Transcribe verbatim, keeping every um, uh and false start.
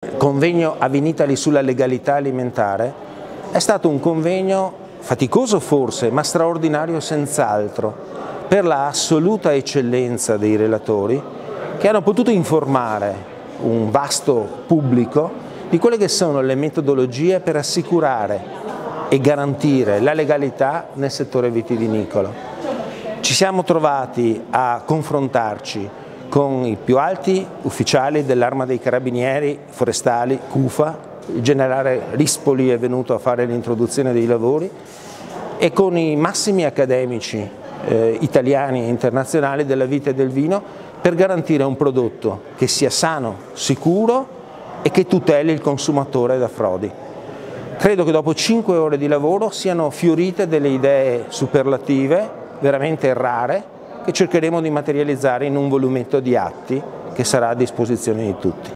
convegno Avinitali sulla legalità alimentare è stato un convegno faticoso forse, ma straordinario senz'altro, per la assoluta eccellenza dei relatori che hanno potuto informare un vasto pubblico di quelle che sono le metodologie per assicurare e garantire la legalità nel settore vitivinicolo. Ci siamo trovati a confrontarci con i più alti ufficiali dell'Arma dei Carabinieri Forestali, CUFA, il generale Rispoli è venuto a fare l'introduzione dei lavori, e con i massimi accademici eh, italiani e internazionali della vite e del vino per garantire un prodotto che sia sano, sicuro e che tuteli il consumatore da frodi. Credo che dopo cinque ore di lavoro siano fiorite delle idee superlative, veramente rare, che cercheremo di materializzare in un volumetto di atti che sarà a disposizione di tutti.